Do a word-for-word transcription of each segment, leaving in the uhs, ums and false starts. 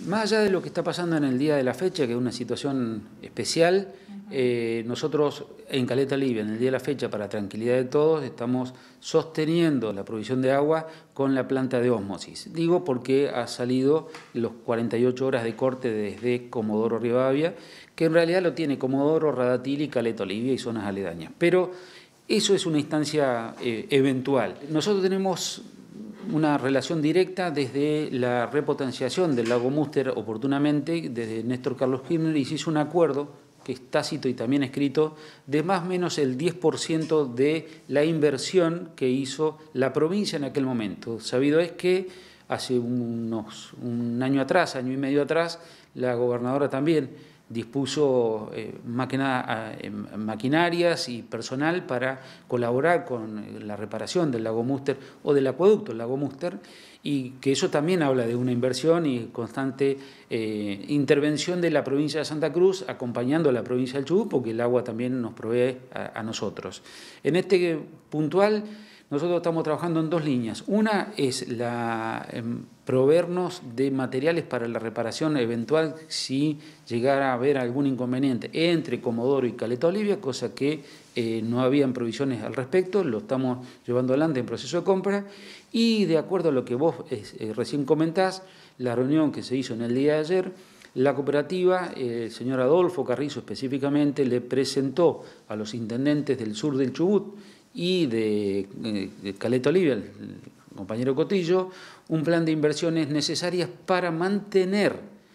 Más allá de lo que está pasando en el día de la fecha, que es una situación especial, eh, nosotros en Caleta Olivia, en el día de la fecha, para tranquilidad de todos, estamos sosteniendo la provisión de agua con la planta de ósmosis. Digo porque ha salido los cuarenta y ocho horas de corte desde Comodoro Rivadavia, que en realidad lo tiene Comodoro, Radatil y Caleta Olivia y zonas aledañas. Pero eso es una instancia eh, eventual. Nosotros tenemos una relación directa desde la repotenciación del lago Múster oportunamente, desde Néstor Carlos Kirchner, y se hizo un acuerdo que es tácito y también escrito, de más o menos el diez por ciento de la inversión que hizo la provincia en aquel momento. Sabido es que hace unos, un año atrás, año y medio atrás, la gobernadora también dispuso eh, máquina, eh, maquinarias y personal para colaborar con la reparación del lago Múster o del acueducto del lago Múster, y que eso también habla de una inversión y constante eh, intervención de la provincia de Santa Cruz, acompañando a la provincia del Chubut, porque el agua también nos provee a, a nosotros. En este puntual, nosotros estamos trabajando en dos líneas. Una es la eh, proveernos de materiales para la reparación eventual si llegara a haber algún inconveniente entre Comodoro y Caleta Olivia, cosa que eh, no habían provisiones al respecto, lo estamos llevando adelante en proceso de compra, y de acuerdo a lo que vos eh, recién comentás, la reunión que se hizo en el día de ayer, la cooperativa, eh, el señor Adolfo Carrizo específicamente, le presentó a los intendentes del sur del Chubut y de, eh, de Caleta Olivia, el, el compañero Cotillo, un plan de inversiones necesarias para mantener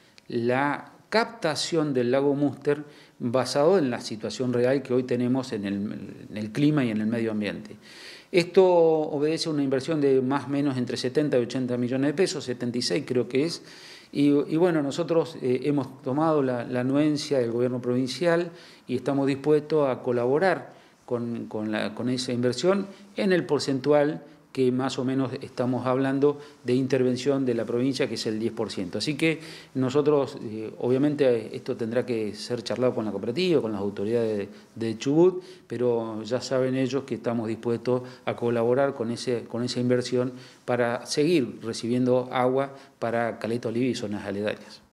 la captación del lago Múster basado en la situación real que hoy tenemos en el, en el clima y en el medio ambiente. Esto obedece a una inversión de más o menos entre setenta y ochenta millones de pesos, setenta y seis creo que es, y, y bueno, nosotros eh, hemos tomado la, la anuencia del gobierno provincial y estamos dispuestos a colaborar con, con, la, con esa inversión en el porcentual que más o menos estamos hablando de intervención de la provincia, que es el diez por ciento. Así que nosotros, eh, obviamente, esto tendrá que ser charlado con la cooperativa, con las autoridades de, de Chubut, pero ya saben ellos que estamos dispuestos a colaborar con, ese, con esa inversión para seguir recibiendo agua para Caleta Olivia y zonas aledañas.